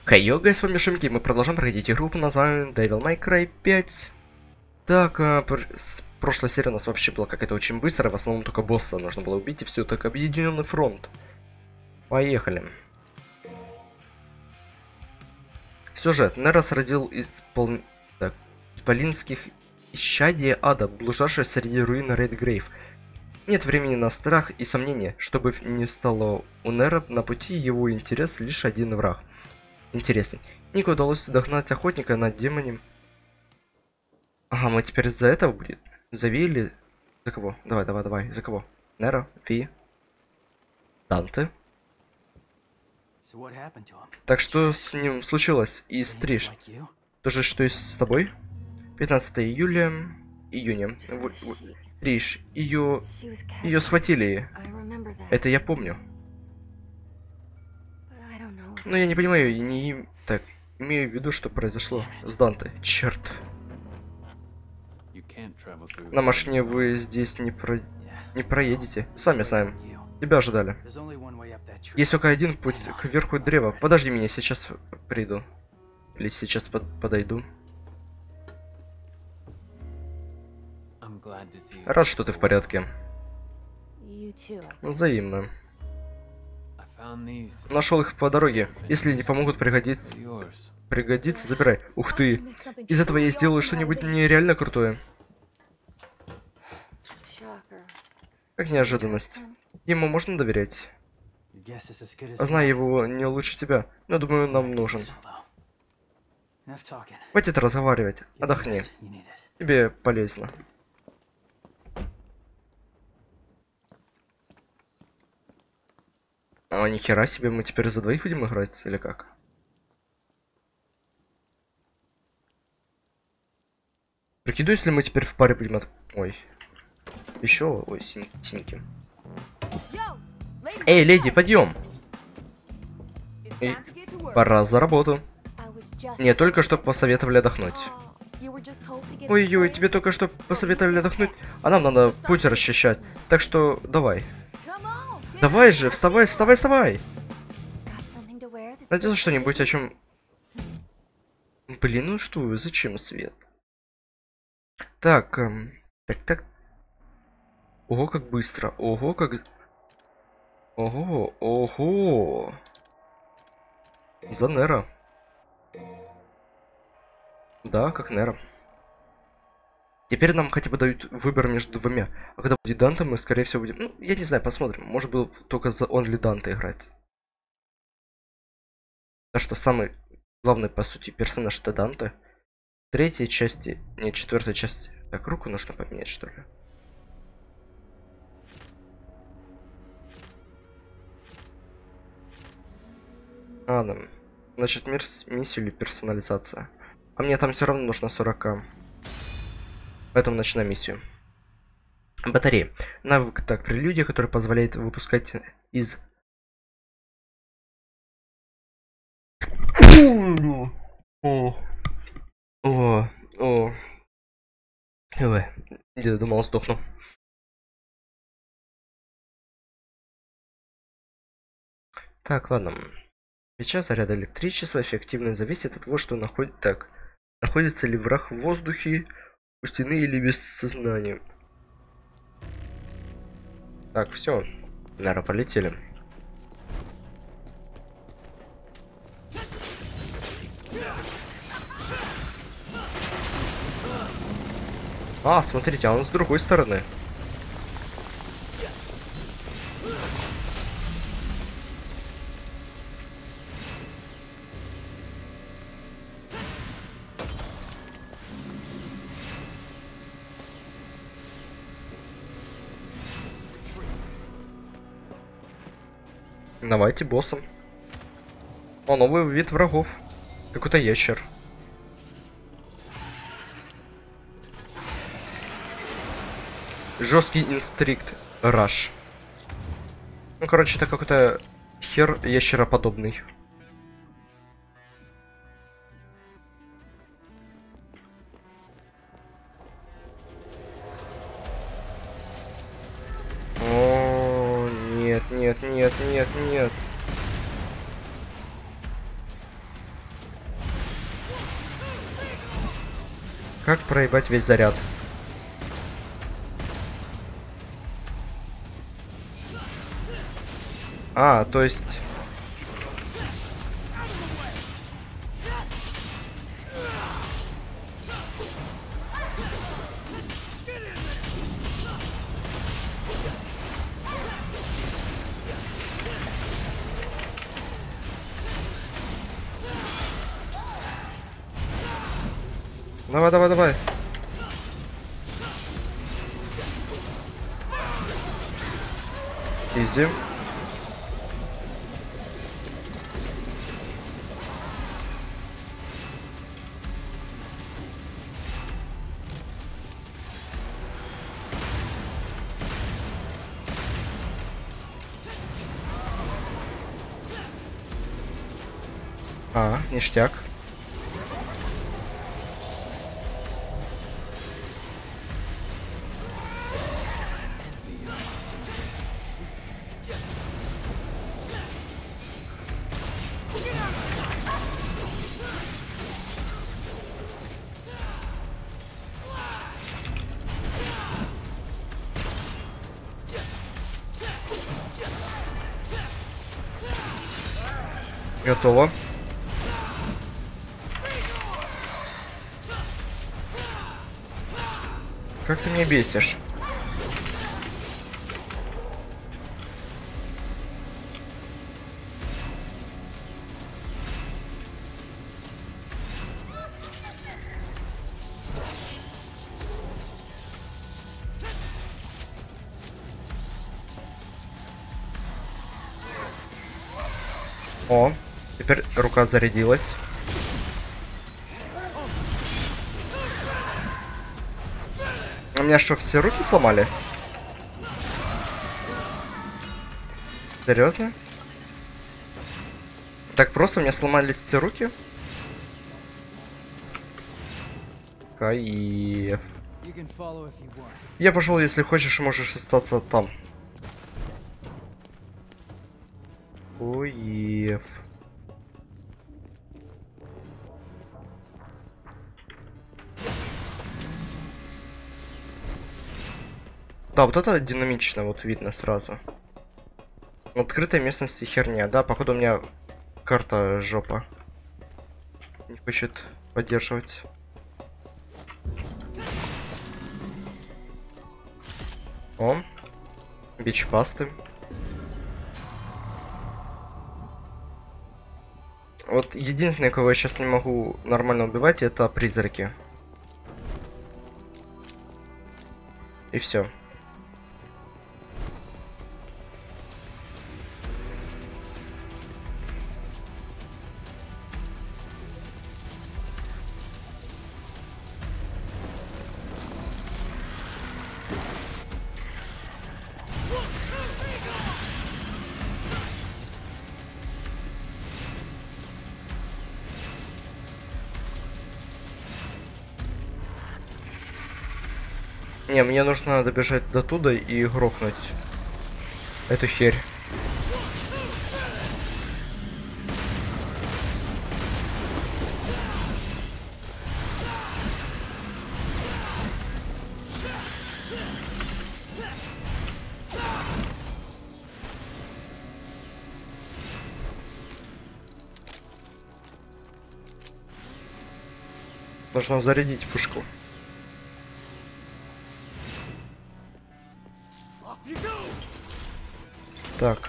Хей, йога, с вами Шимки, мы продолжаем проходить игру под названием Devil May Cry 5. Так, прошлая серия у нас вообще была какая-то очень быстрая, в основном только босса нужно было убить, и все, так объединенный фронт. Поехали. Сюжет. Нерос родил исполинских исчадия ада, блуждавших среди руин Редгрейв. Нет времени на страх и сомнения, чтобы не стало у Нера на пути его интерес лишь один враг. Интересно. Нику удалось догнать охотника над демонем. Ага, мы теперь за этого будет? За Ви или... За кого? Давай. За кого? Нера? Ви? Данте? Так что с ним случилось? И Стриж? То же, что и с тобой? 15 июня. Стриж. Ее схватили. Это я помню. Но я не понимаю, так, имею в виду, что произошло с Данте. Черт. На машине вы здесь не проедете. Сами знаем. Тебя ожидали. Есть только один путь к верху древа. Подожди меня, сейчас приду. Или сейчас подойду. Рад, что ты в порядке. Взаимно. Нашел их по дороге. Если не помогут пригодится, забирай. Ух ты. Из этого я сделаю что-нибудь нереально крутое. Как неожиданность. Ему можно доверять? Знаю его не лучше тебя, но думаю, нам нужен. Хватит разговаривать. Отдохни. Тебе полезно. А нихера себе, мы теперь за двоих будем играть, или как? Прикидываю, если мы теперь в паре будем Ой. Еще, ой, синьки. Эй, леди, подъем! Пора за работу. Мне только что посоветовали отдохнуть. Ой-ой, тебе только что посоветовали отдохнуть, а нам надо путь расчищать. Так что давай. Давай же, вставай. Найдется что-нибудь, о чем... Блин, ну что, зачем свет? Так, так. Ого, как быстро. Ого. За Нера. Да, как Нера. Теперь нам хотя бы дают выбор между двумя. А когда будет Данте, мы, скорее всего, будем... Ну, я не знаю, посмотрим. Может быть, только за Only Данте играть. Так что самый главный, по сути, персонаж это Данте. В третьей части... Нет, четвертой части. Так, руку нужно поменять, что ли? Ладно. Значит, миссию или персонализация. А мне там все равно нужно 40. Поэтому начинаем миссию. Батарея. Навык так, прелюдия, который позволяет выпускать из... Ой, где-то думал, сдохну. Так, ладно. Сейчас заряда электричества эффективно зависит от того, что находится ли враг в воздухе, у стены или без сознания. Так, все. Наверное, полетели. А, смотрите, а он с другой стороны. Давайте боссом. О, новый вид врагов. Какой-то ящер. Жесткий инстрикт. Раш. Ну, короче, это какой-то хер ящероподобный. О, нет. Как проебать весь заряд? А, то есть... Давай, давай, давай. Изи. А, ништяк. Готово. Как ты меня бесишь? О, теперь рука зарядилась. У меня что, все руки сломались? Серьезно? Так просто у меня сломались все руки? Кайф. Я пошел, если хочешь, можешь остаться там. Кайф. Да, вот это динамично, вот видно сразу. В открытой местности херня, да, походу у меня карта жопа. Не хочет поддерживать. О, бич пасты. Вот единственное, кого я сейчас не могу нормально убивать, это призраки. И все. Не, мне нужно добежать до туда и грохнуть эту херь. Нужно зарядить пушку. Так.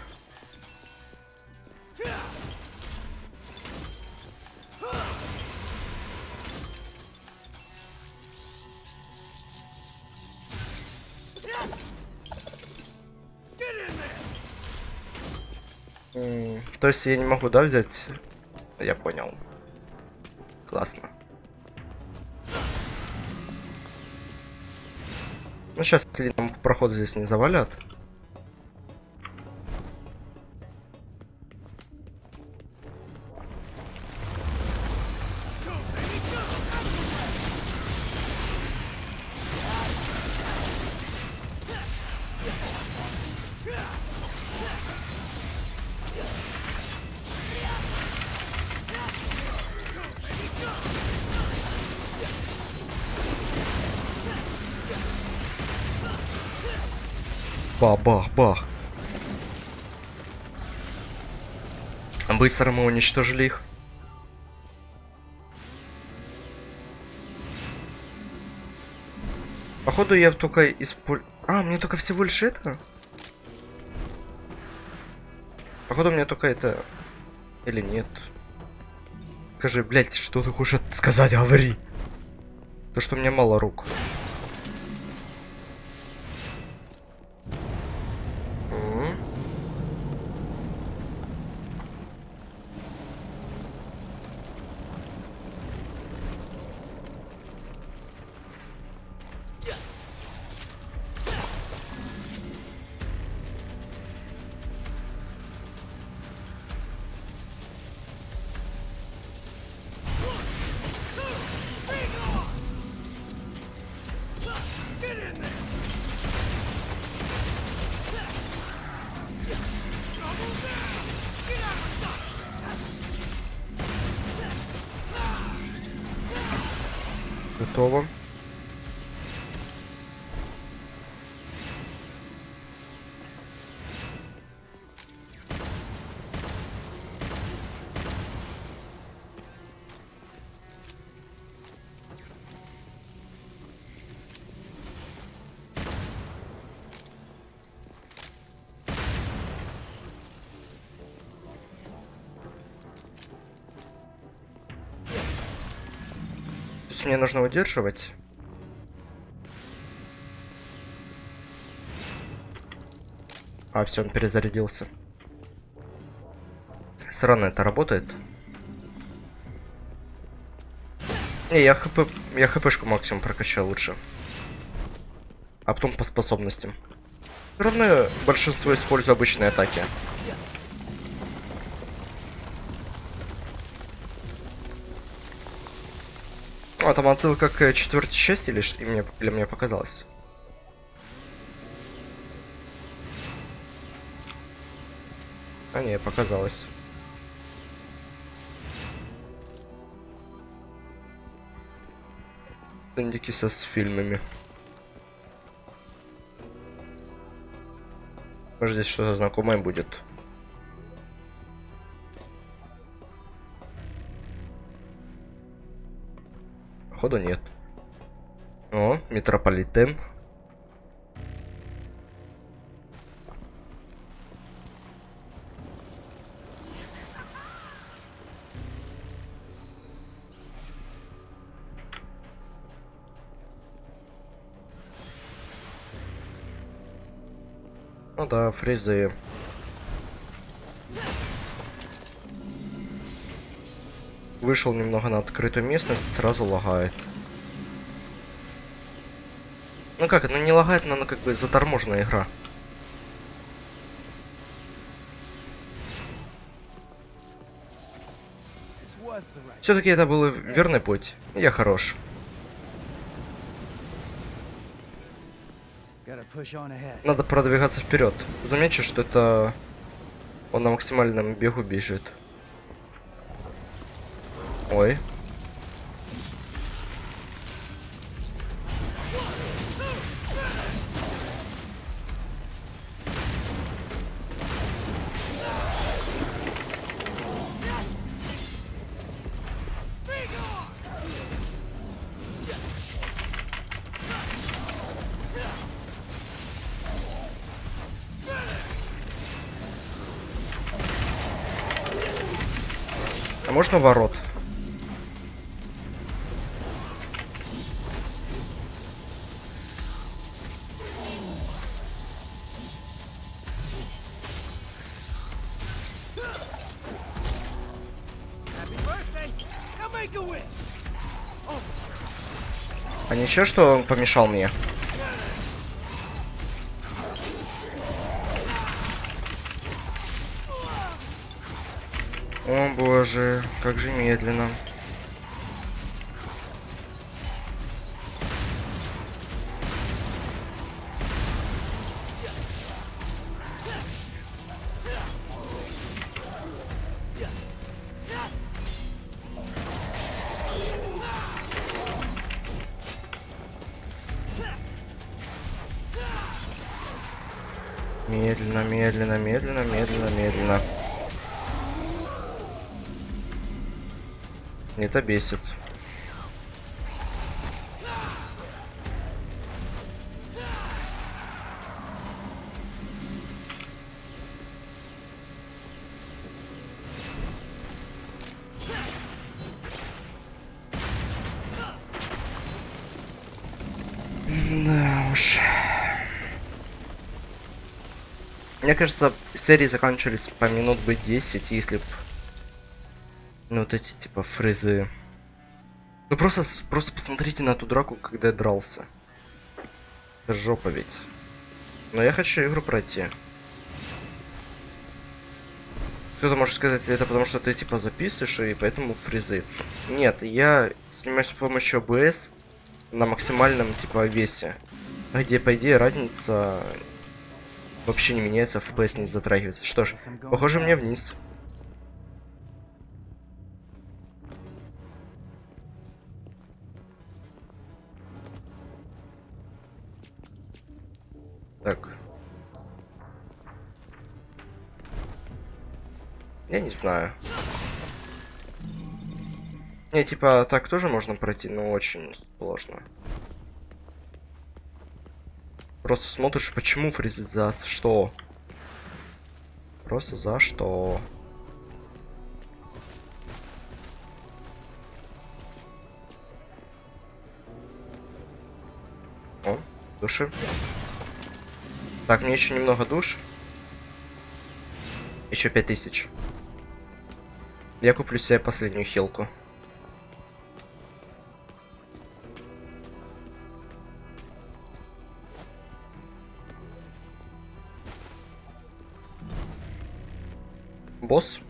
То есть я не могу, да, взять? Я понял. Классно. Ну сейчас, если нам проход здесь не завалят. Бах, бах, бах. Быстро мы уничтожили их. Походу я только использую... А, мне только всего лишь это? Походу мне только это... Или нет? Скажи, блядь, что ты хочешь сказать, говори. То, что у меня мало рук. Готово. То есть мне нужно удерживать. А, все, он перезарядился. Странно, это работает. Не, я хпшку максимум прокачал лучше. А потом по способностям. Все равно я большинство использую обычные атаки. А, там отсылка к четвертой части или мне показалось? А не, показалось. Индикиса с фильмами. Может, здесь что-то знакомое будет. Походу нет. О, метрополитен. Ну да, фрезы. Вышел немного на открытую местность, сразу лагает. Ну как, это не лагает, но она как бы заторможенная игра. Все-таки это был верный путь. Я хорош. Надо продвигаться вперед. Замечу, что это он на максимальном бегу бежит. Ой. А можно ворот? А ничего, что он помешал мне? О боже, как же медленно. Медленно, медленно, медленно, медленно, медленно. Это бесит. Да уж. Мне кажется, серии заканчивались по минут бы 10, если б... Ну, вот эти, типа, фрезы. Ну, просто посмотрите на ту драку, когда я дрался. Это жопа ведь. Но я хочу игру пройти. Кто-то может сказать, это потому что ты, типа, записываешь, и поэтому фрезы. Нет, я снимаюсь с помощью OBS на максимальном, типа, весе. Где, по идее, разница вообще не меняется, FPS не затрагивается. Что ж, похоже мне вниз. Так. Я не знаю. Не, типа, так тоже можно пройти, но очень сложно. Просто смотришь, почему фрезы, за что? Просто за что? О, души. Так, мне еще немного душ. Еще 5000. Я куплю себе последнюю хилку. Босс.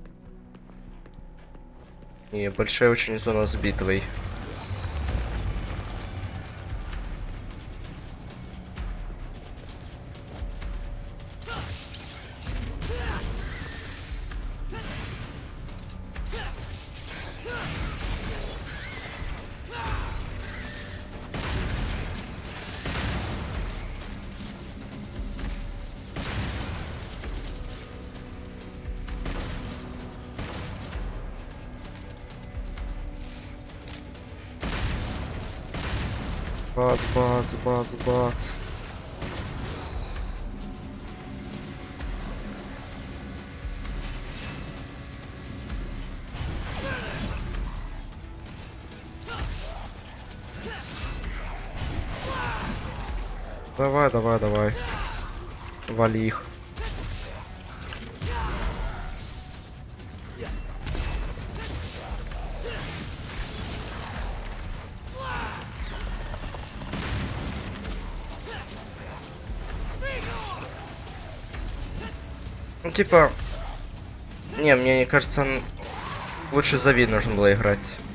И большая очень зона с битвой. Бац, бац, бац, бац. Давай, давай, давай. Вали их. Ну, типа... Не, мне кажется, лучше за вид нужно было играть.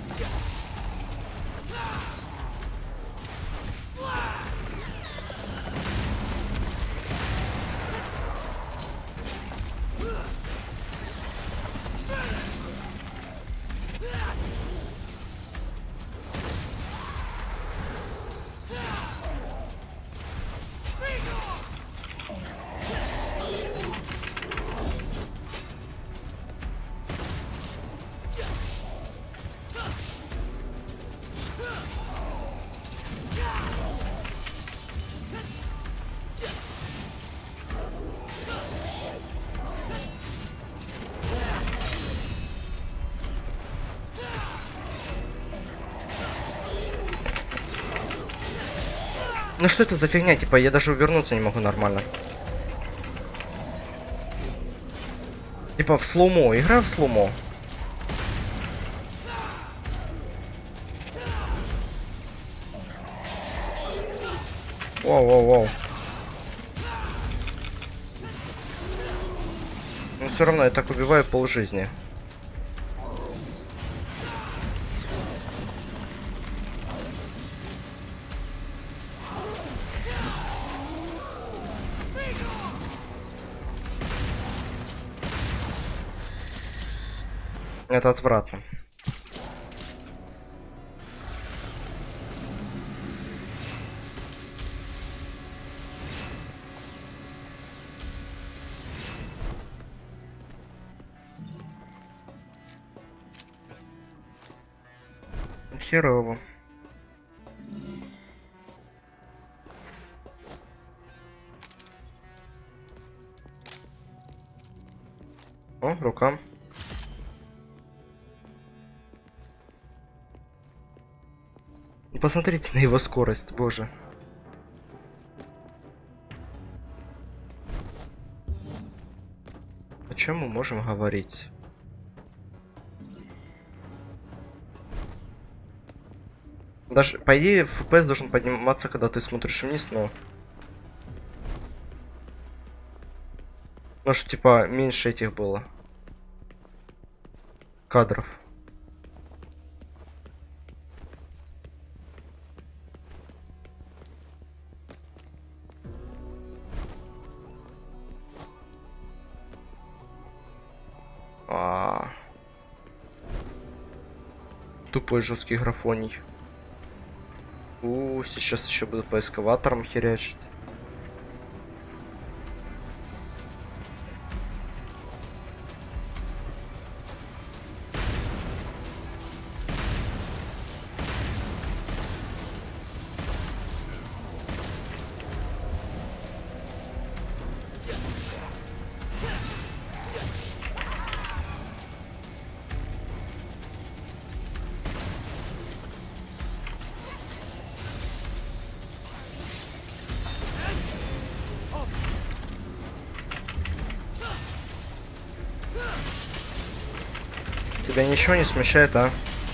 Ну что это за фигня? Типа, я даже увернуться не могу нормально. Типа, в слоумо. Игра в слоумо. Воу-воу-воу. Но все равно я так убиваю полжизни. Это отвратно. Херово. О, рука. Посмотрите на его скорость, боже. О чем мы можем говорить? Даже, по идее, FPS должен подниматься, когда ты смотришь вниз, но... Ну, что, типа, меньше этих было. Кадров. Тупой жесткий графоний. Сейчас еще будут по эскаваторам херячить. Тебя ничего не смущает, а?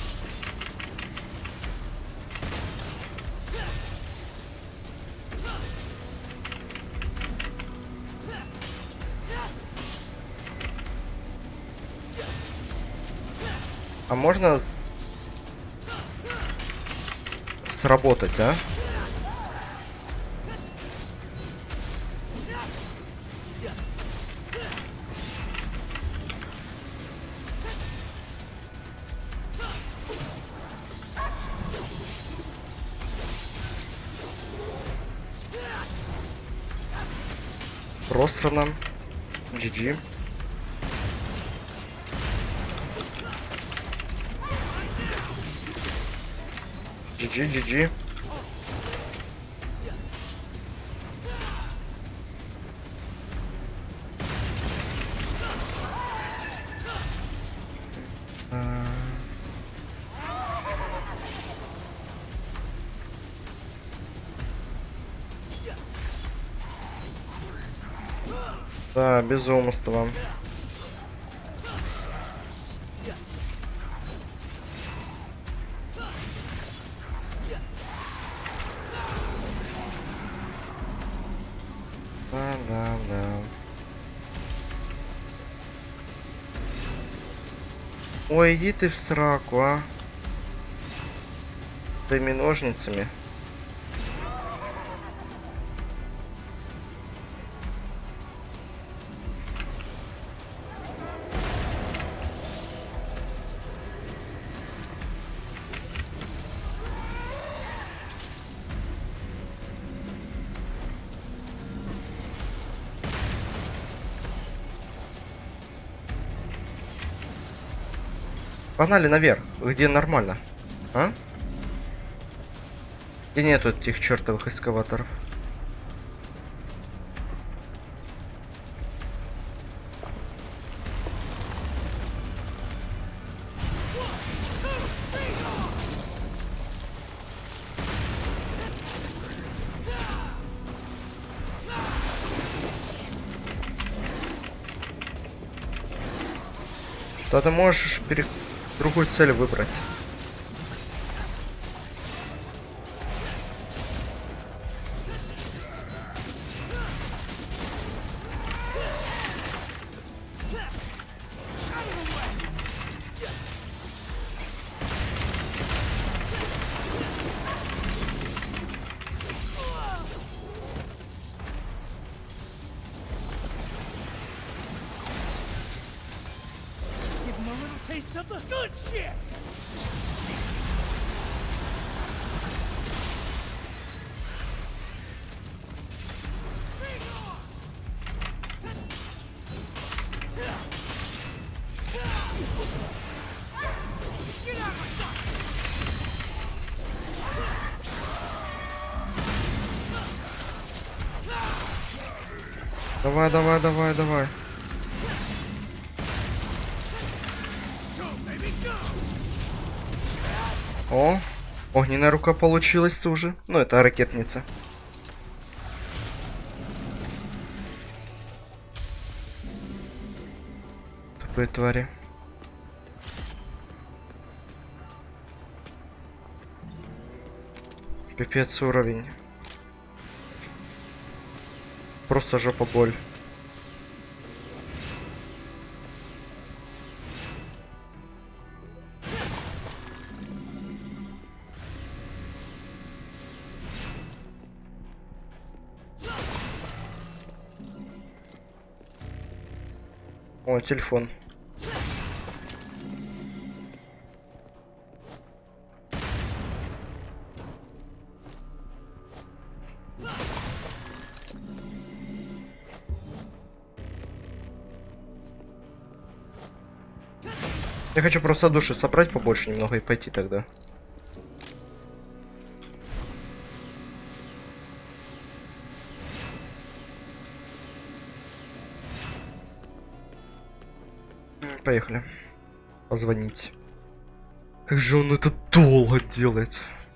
А можно сработать, а? Просрано. GG. GG. Да, безумство. Да. Ой, иди ты в сраку, а. Твоими ножницами. Погнали наверх, где нормально, а? Где нету этих чертовых эскаваторов. То ты можешь другую цель выбрать. Taste of the good shit! Давай, давай, давай, давай. О, огненная рука получилась тоже. Ну, это ракетница. Тупые твари. Пипец уровень. Просто жопа боль. О, телефон. Я хочу просто души собрать побольше немного и пойти тогда. Поехали. Позвонить. Как же он это долго делает.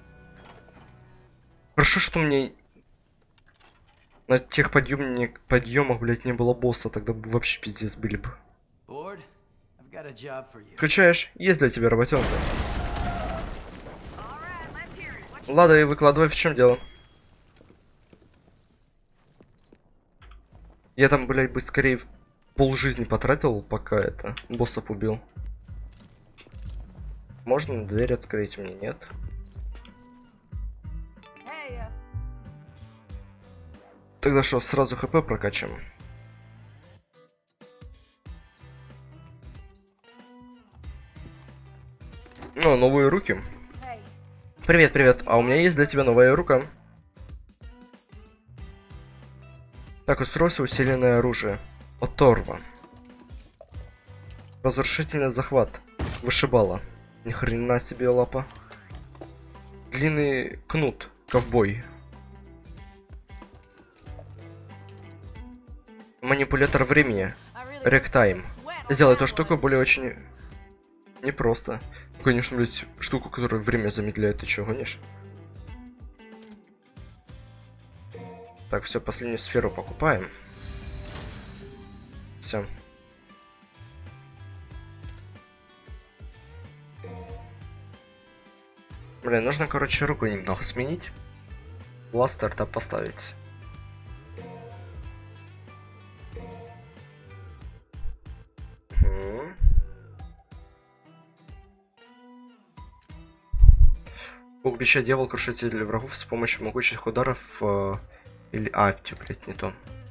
Хорошо, что мне на тех подъемах, блять, не было босса, тогда бы вообще пиздец были бы. Скучаешь? Есть для тебя работенка. Ладно, и выкладывай, в чем дело. Я там, блядь, бы скорее полжизни потратил, пока это боссов убил. Можно дверь открыть, мне нет. Тогда что, сразу хп прокачаем? Ну, новые руки. Привет, привет. А у меня есть для тебя новая рука. Так, устройство усиленное оружие. Оторва. Разрушительный захват. Вышибала. Ни хрена себе лапа. Длинный кнут. Ковбой. Манипулятор времени. Ректайм. Сделай эту штуку более очень непросто. Ну, конечно, блять, штуку, которая время замедляет, ты чё, гонишь? Так, все, последнюю сферу покупаем. Все. Блин, нужно, короче, руку немного сменить. Бластер-то поставить. Бог бича, дьявол, крушитель врагов с помощью могучих ударов или... блять, не то.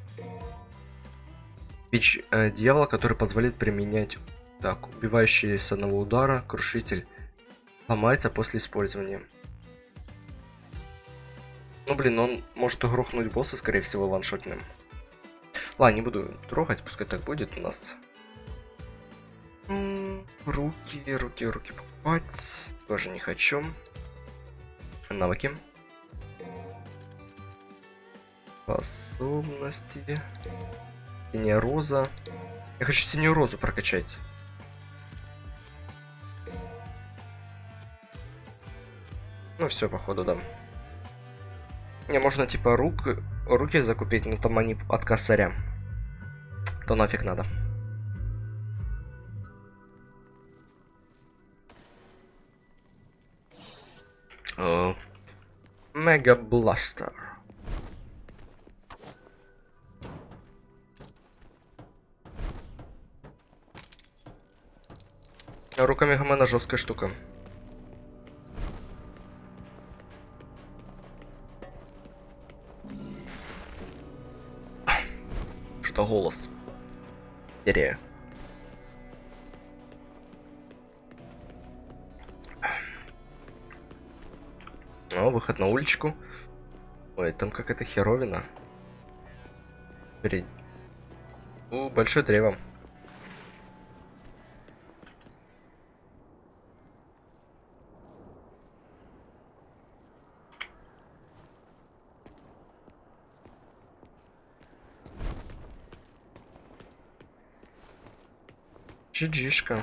Бич дьявола, который позволяет применять... Так, убивающий с одного удара, крушитель ломается после использования. Ну блин, он может грохнуть босса, скорее всего, ваншотным. Ладно, не буду трогать, пускай так будет у нас. Руки покупать. Тоже не хочу. Навыки. Способности. Синяя роза. Я хочу синюю розу прокачать. Ну все, походу, да. Не, можно типа руки закупить, но там они от косаря. То нафиг надо. Мега Бластер. Рука Мегамена жесткая штука. Что голос? Терея. О, выход на уличку. Ой, там какая-то херовина. Большое древо. GG-шка.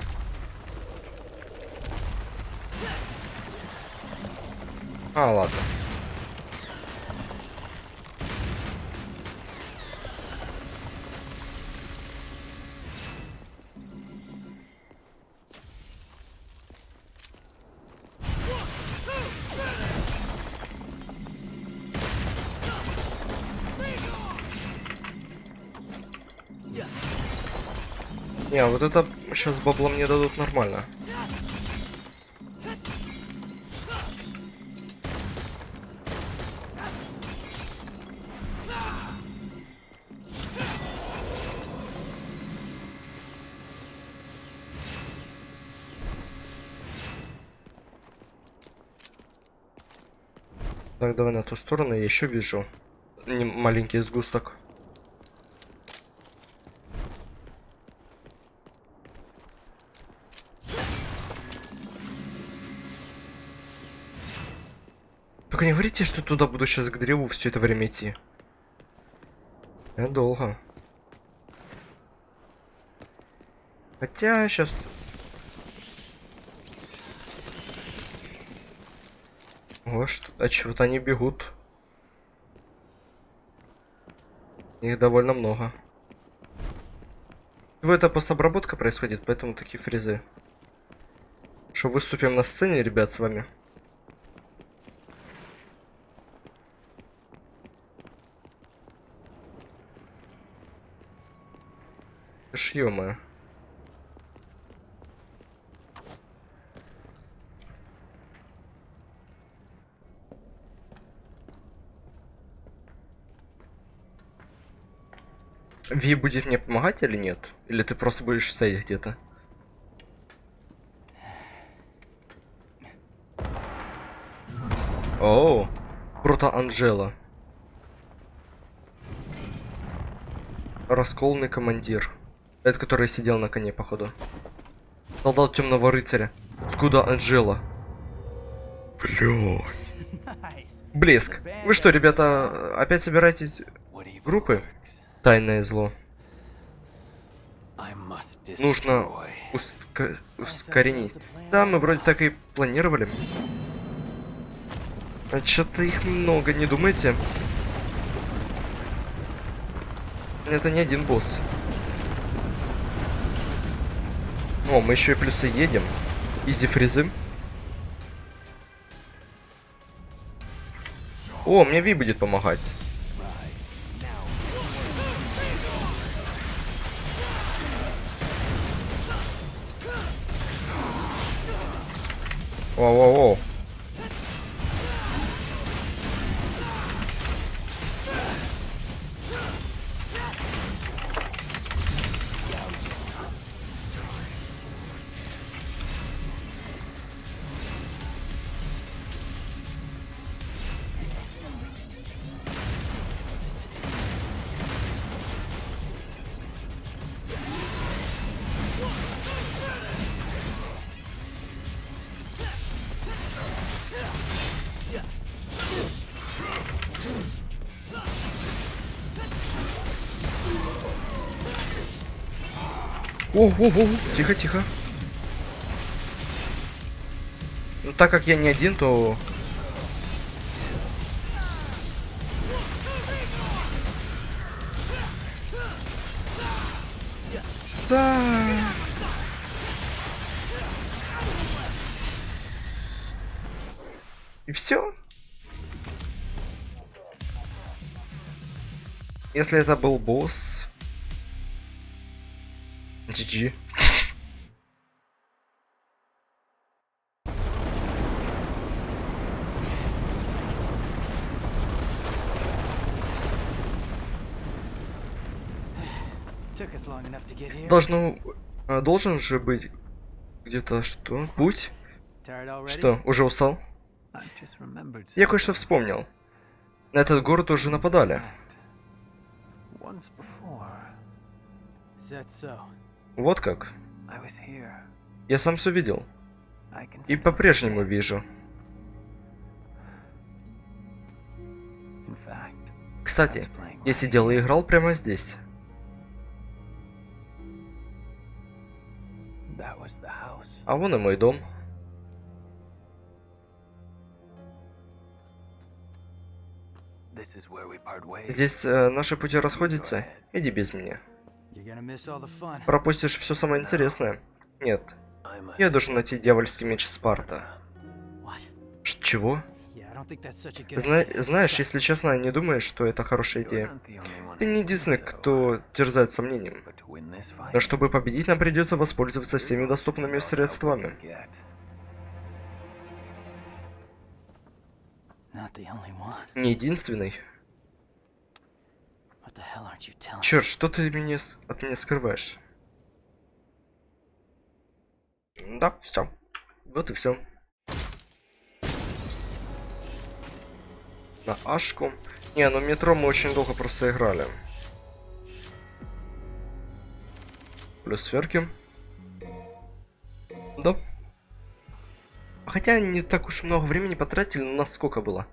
А, ладно. Не, вот это сейчас бабла мне дадут нормально. Так, давай на ту сторону, я еще вижу маленький сгусток. Только не говорите, что туда буду сейчас к древу все это время идти. Это долго. Хотя сейчас... О, что... А чего-то они бегут. Их довольно много. Это постобработка происходит, поэтому такие фрезы. Что выступим на сцене, ребят, с вами. Ё-моё. Ви будет мне помогать или нет? Или ты просто будешь стоять где-то? Оу, Прото-Анджела. Расколный командир. Это который сидел на коне, походу. Солдат темного рыцаря. Скуда Анджела. Бля. Блеск. Вы что, ребята, опять собираетесь группы? Тайное зло. Нужно ускоренить. Да, мы вроде так и планировали. А что-то их много, не думайте? Это не один босс. О, мы еще и плюсы едем. Изи фризы. О, мне Ви будет помогать. Воу-воу-воу. О, тихо, тихо. Ну, так как я не один, то... Да. И все? Если это был босс... GG. Должен же быть где-то что? Путь? Что, уже устал? Я кое-что вспомнил. На этот город уже нападали. Вот как? Я сам все видел. И по-прежнему вижу. Кстати, я сидел и играл прямо здесь. А вон и мой дом. Здесь наши пути расходятся. Иди без меня. Пропустишь все самое интересное. Нет. Я должен найти дьявольский меч Спарта. Чего? Знаешь, если честно, не думаешь, что это хорошая идея. Ты не единственный, кто терзает сомнением. Но чтобы победить, нам придется воспользоваться всеми доступными средствами. Не единственный. Черт, что ты от меня скрываешь? Да, все. Вот и все. На Ашку. Не, ну метро мы очень долго просто играли. Плюс сверки. Да. Хотя не так уж много времени потратили, но у нас сколько было?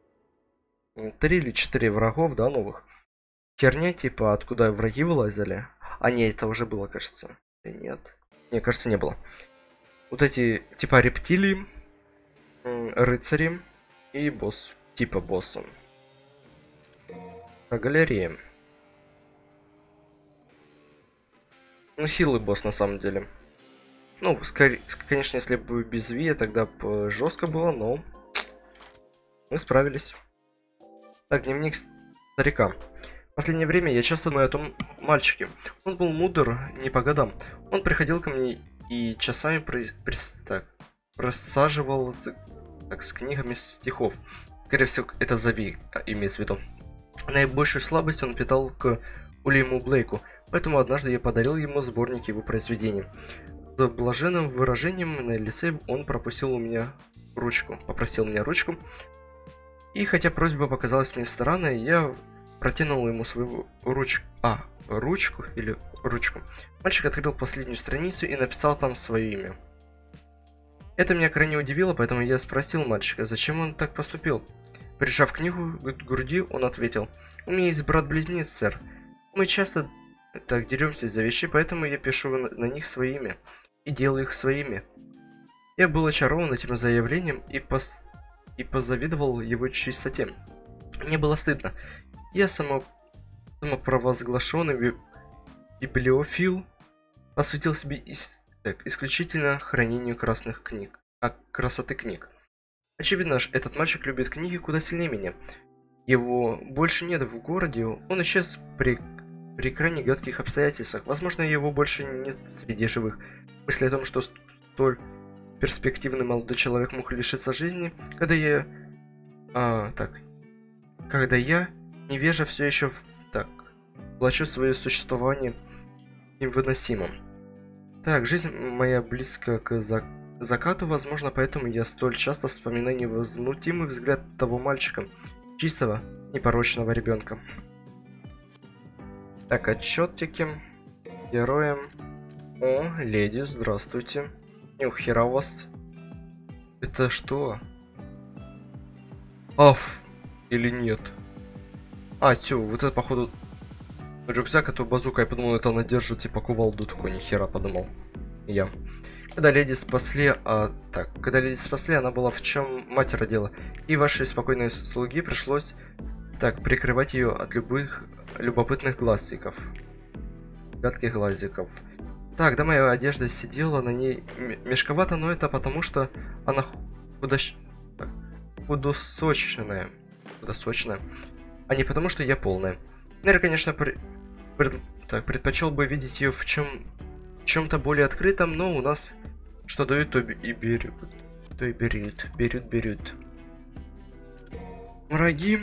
3 или 4 врагов, да, новых? Херня, типа, откуда враги вылазили. А не, это уже было, кажется. Нет. Не, кажется, не было. Вот эти, типа, рептилии, рыцари и босс. Типа босса. По галерее. Ну, хилый босс, на самом деле. Ну, конечно, если бы без Ви, тогда бы жестко было, но мы справились. Так, дневник старика. В последнее время я часто думаю о том мальчике. Он был мудр не по годам. Он приходил ко мне и часами просаживал с книгами стихов. Скорее всего, это Зави имеется в виду. Наибольшую слабость он питал к Уильяму Блейку, поэтому однажды я подарил ему сборник его произведений. С блаженным выражением на лице он попросил меня ручку. И хотя просьба показалась мне странной, я протянул ему свою ручку. Мальчик открыл последнюю страницу и написал там свое имя. Это меня крайне удивило, поэтому я спросил мальчика, зачем он так поступил. Прижав книгу к груди, он ответил: «У меня есть брат-близнец, сэр. Мы часто так деремся из-за вещей, поэтому я пишу на них свое имя и делаю их своими». Я был очарован этим заявлением и позавидовал его чистоте. Мне было стыдно. Я самопровозглашенный библиофил посвятил себе исключительно хранению красоты книг. Очевидно, этот мальчик любит книги куда сильнее меня. Его больше нет в городе, он исчез при крайне гадких обстоятельствах. Возможно, его больше нет среди живых. Мысль о том, что столь перспективный молодой человек мог лишиться жизни, когда я, невежа, все еще влачу свое существование невыносимым. Так, жизнь моя близка к закату, возможно, поэтому я столь часто вспоминаю невозмутимый взгляд того мальчика, чистого, непорочного ребенка. Так, отчетики. Героям. О, леди, здравствуйте. Хера у вас. Это что? Аф. Или нет? Вот это, походу, рюкзак, эту базука. Я подумал, это она держит, типа, кувалду такой. Нихера, подумал я. Когда леди спасли, она была в чем мать родила. И вашей спокойной слуги пришлось прикрывать ее от любых любопытных глазиков. Гадких глазиков. Так, да, моя одежда сидела на ней мешковато, но это потому, что она худосочная, а не потому, что я полная. Наверное, конечно, предпочел бы видеть ее в чем-то более открытом, но у нас что дают, то и берут. Берут. Враги.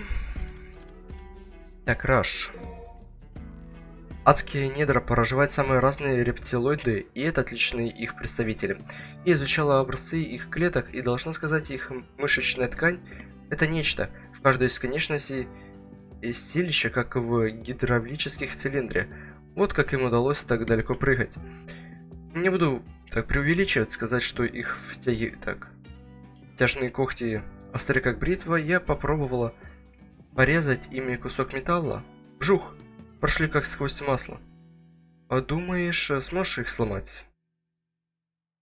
Так, Раш. Адские недра проживают самые разные рептилоиды, и это отличные их представители. Я изучала образцы их клеток, и должна сказать, их мышечная ткань – это нечто. В каждой из конечностей силища, как в гидравлических цилиндре. Вот как им удалось так далеко прыгать. Не буду преувеличивать, сказать, что их тяжные когти остры как бритва. Я попробовала порезать ими кусок металла. Вжух! Прошли как сквозь масло. А думаешь, сможешь их сломать?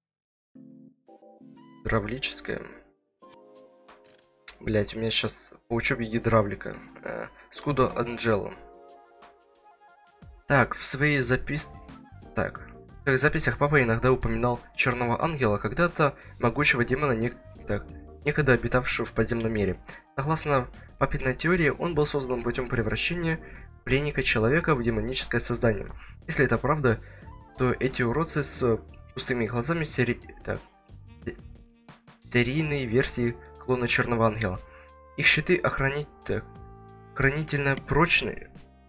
Гидравлическая. Блять, у меня сейчас по учебе гидравлика. Скудо Анджело. Так, в своих записях папа иногда упоминал Черного Ангела, когда-то могучего демона, некогда обитавшего в подземном мире. Согласно папиной теории, он был создан путем превращения пленника человека в демоническое создание. Если это правда, то эти уродцы с пустыми глазами серийные версии клона Черного Ангела. Их щиты охранительно прочные,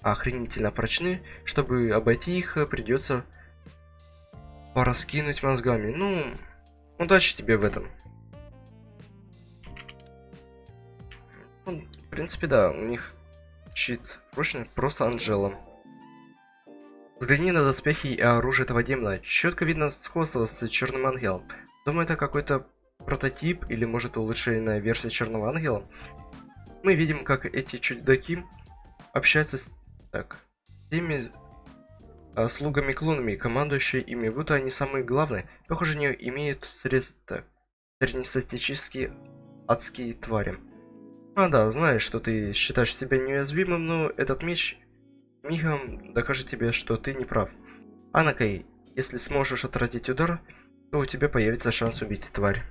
чтобы обойти их, придется пораскинуть мозгами. Ну, удачи тебе в этом. Ну, в принципе, да, у них щит прочный, просто Анджела. Взгляни на доспехи и оружие этого демона. Четко видно сходство с Черным Ангелом. Думаю, это какой-то прототип или может улучшенная версия Черного Ангела. Мы видим, как эти чудаки общаются с теми слугами-клонами, командующие ими, будто они самые главные. Похоже, не имеют среднестатистические адские твари. А да, знаешь, что ты считаешь себя неуязвимым, но этот меч мигом докажет тебе, что ты не прав. Анакей, если сможешь отразить удар, то у тебя появится шанс убить тварь.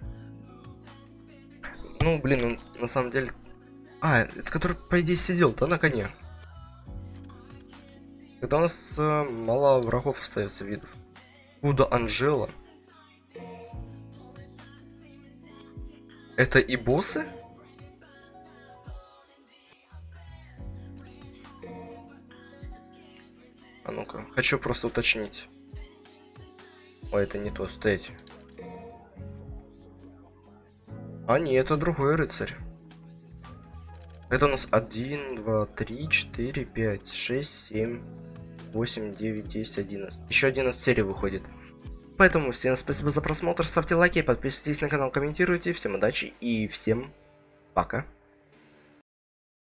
Ну, блин, он на самом деле... это который, по идее, сидел-то на коне. Когда у нас мало врагов остается видов. Куда Анджела? Это и боссы? А ну-ка, хочу просто уточнить. Ой, это не то, стоять. А нет, это другой рыцарь. Это у нас 1, 2, 3, 4, 5, 6, 7, 8, 9, 10, 11. Еще 11 серий выходит. Поэтому всем спасибо за просмотр, ставьте лайки, подписывайтесь на канал, комментируйте. Всем удачи и всем пока.